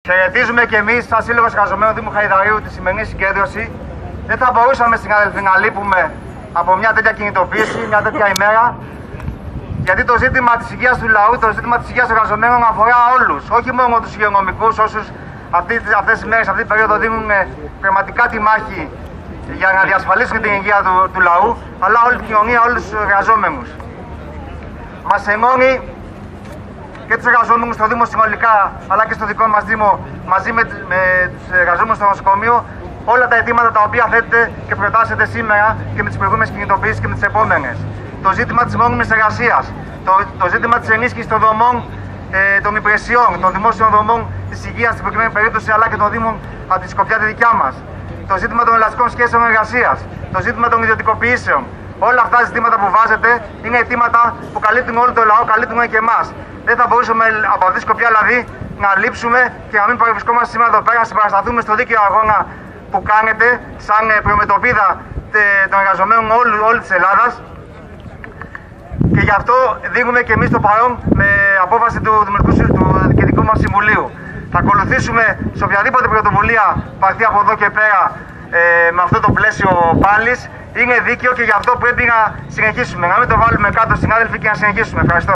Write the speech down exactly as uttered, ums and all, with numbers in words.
Χαιρετίζουμε και εμείς, σαν Σύλλογος Εργαζομένων Δήμου Χαϊδαρίου, τη σημερινή συγκέντρωση. Δεν θα μπορούσαμε, συνάδελφοι, να λείπουμε από μια τέτοια κινητοποίηση, μια τέτοια ημέρα. Γιατί το ζήτημα της υγείας του λαού, το ζήτημα της υγείας των εργαζομένων αφορά όλους. Όχι μόνο τους υγειονομικούς, όσους αυτές τις μέρες, αυτή την περίοδο δίνουν πραγματικά τη μάχη για να διασφαλίσουν την υγεία του, του λαού, αλλά όλη την κοινωνία, όλους τους εργαζόμενους. Μας ενώνει και τους εργαζόμενους στο Δήμο συνολικά, αλλά και στο δικό μας Δήμο, μαζί με, με τους εργαζόμενους στο νοσοκομείο, όλα τα αιτήματα τα οποία θέτετε και προτάσετε σήμερα και με τις προηγούμενες κινητοποιήσεις και με τις επόμενες. Το ζήτημα της μόνιμης εργασίας, το, το ζήτημα της ενίσχυσης των δομών ε, των υπηρεσιών, των δημόσιων δομών της υγείας στην προκειμένη περίπτωση, αλλά και των Δήμων από τη Σκοπιά τη δικιά μας. Το ζήτημα των ελαστικών σχέσεων εργασίας, το ζήτημα των ιδιωτικοποιήσεων. Όλα αυτά τα ζητήματα που βάζετε είναι αιτήματα που καλύπτουν όλο το λαό, καλύπτουν και εμάς. Δεν θα μπορούσαμε από αυτή τη σκοπιά δηλαδή να λείψουμε και να μην παρευρισκόμαστε σήμερα εδώ πέρα, να συμπαρασταθούμε στο δίκαιο αγώνα που κάνετε σαν προμετωπίδα των εργαζομένων όλη της Ελλάδας. Και γι' αυτό δίνουμε και εμείς το παρόν με απόφαση του Δημοτικού του Διοικητικού μας Συμβουλίου. Θα ακολουθήσουμε σε οποιαδήποτε πρωτοβουλία πάρθει από εδώ και πέρα ε, με αυτό το πλαίσιο πάλης. Είναι δίκαιο και γι' αυτό πρέπει να συνεχίσουμε. Να μην το βάλουμε κάτω, συνάδελφοι, και να συνεχίσουμε. Ευχαριστώ.